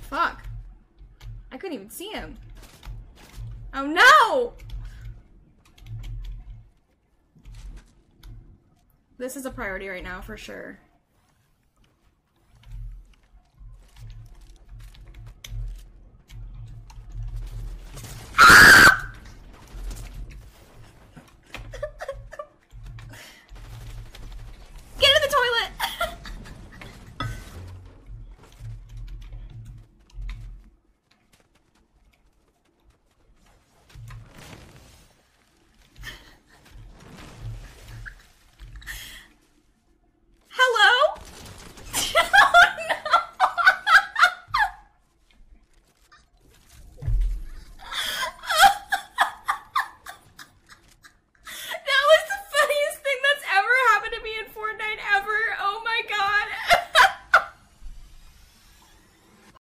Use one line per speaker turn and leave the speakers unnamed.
Fuck. I couldn't even see him. Oh no! This is a priority right now, for sure.